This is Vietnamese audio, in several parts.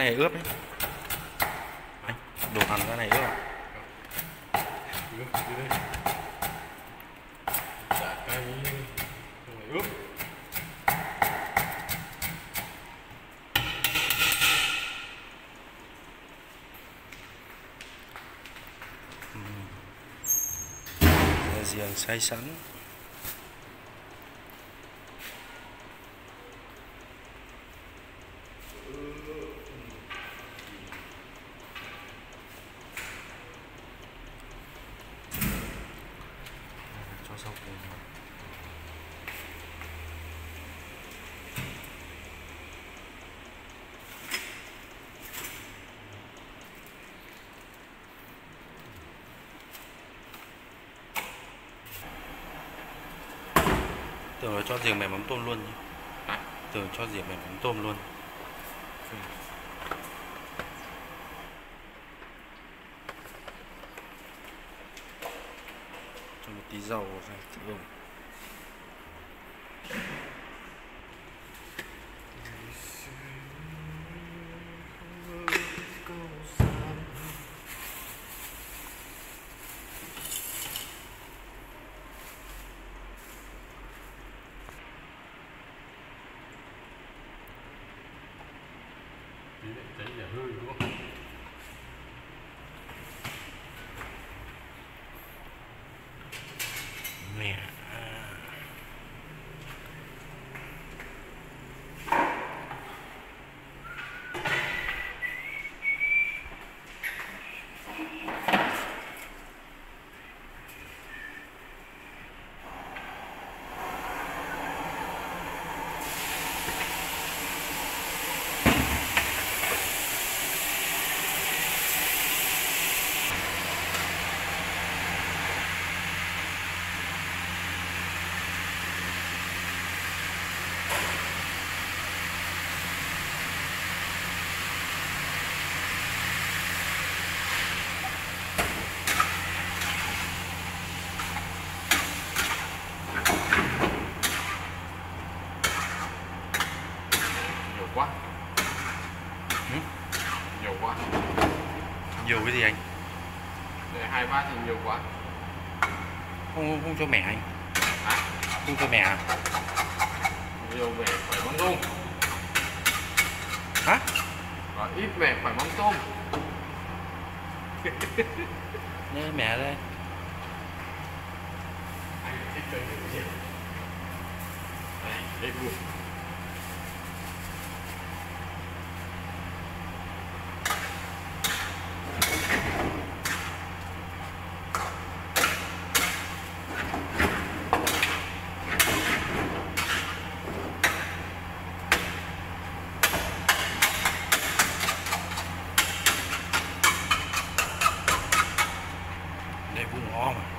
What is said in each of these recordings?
này ướp đấy. Anh, đồ ăn ra này ướp à? Ướp đi đây. Chả cay ướp. Giềng xay sẵn. Cho sau cùng. Tưởng là cho riêng mẻ mắm tôm luôn nhỉ? Tưởng cho riêng mẻ mắm tôm luôn. Cho một tí dầu vào thử. Tí lại cháy dở hơi đúng không? Mẹ. Quá. Nhiều quá. Nhiều cái gì anh? Để 2 bát thì nhiều quá. Không cho mẻ anh. À? Không cho mẻ à? Nhiều mẻ phải mắm tôm. Hả? Và ít mẻ phải mắm tôm. Nhớ mẻ đây. Anh thích chơi cái gì? Đây buồn. Đây vùng o mà.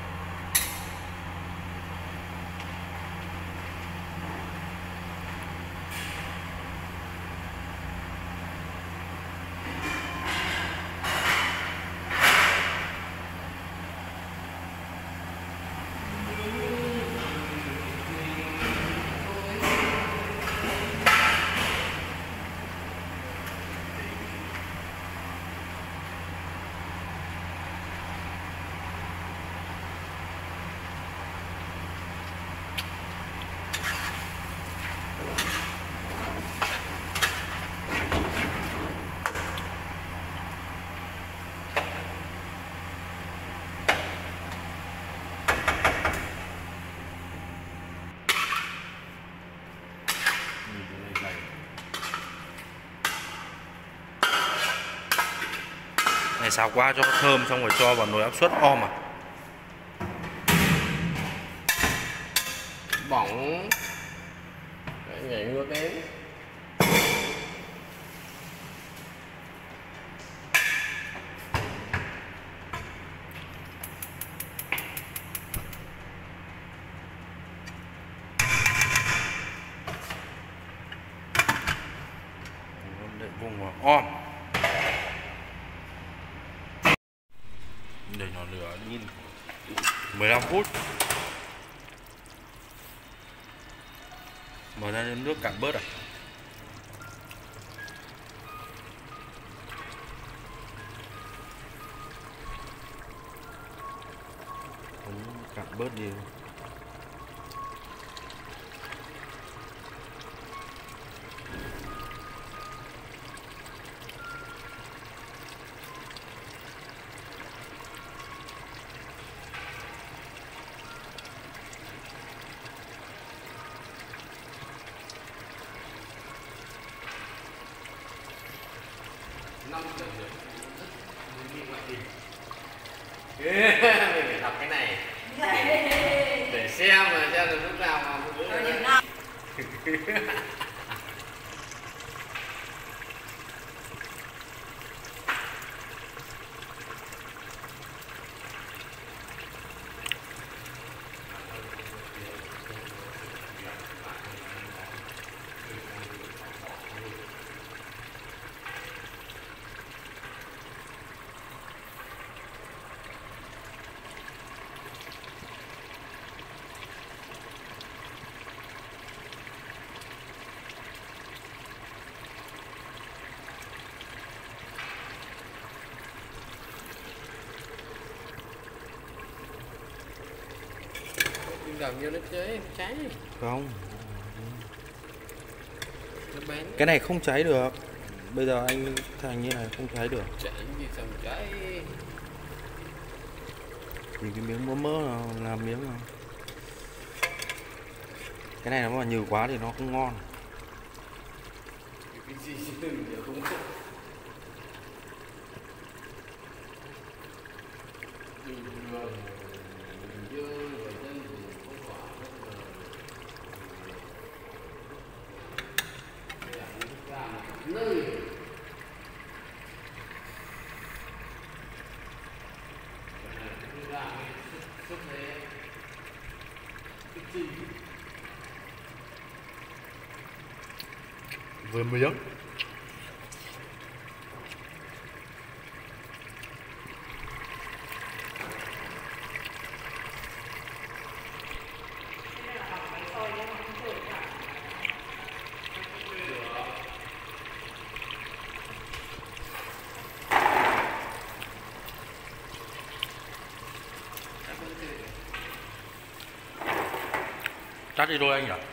Này xào qua cho thơm xong rồi cho vào nồi áp suất om à. Bỏng. Đấy, nhảy ngược đến. Để vùng vào om. Để nhỏ lửa đi 15 phút. Mở ra nước cạn bớt à. bớt đi. Năm lần rồi mình nghĩ lại đi. Mình phải đọc cái này để xem là lúc nào mà gần vô nó cháy Không, nó bén. cái này không cháy được. Bây giờ anh thành như này không cháy được. Cháy gì sao mà cháy. Thì cái miếng mỡ mỡ nào làm miếng nào. Cái này nó mà nhiều quá thì nó không ngon. Cái gì chứ giờ không biết. Bình thường như người dân thì không phải rất là nơi xuất thế cái gì Vừa miếng. Cắt đi đôi anh nhỉ?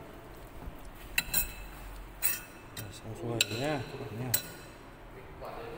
Xong xuôi rồi nhá, các bạn nhá.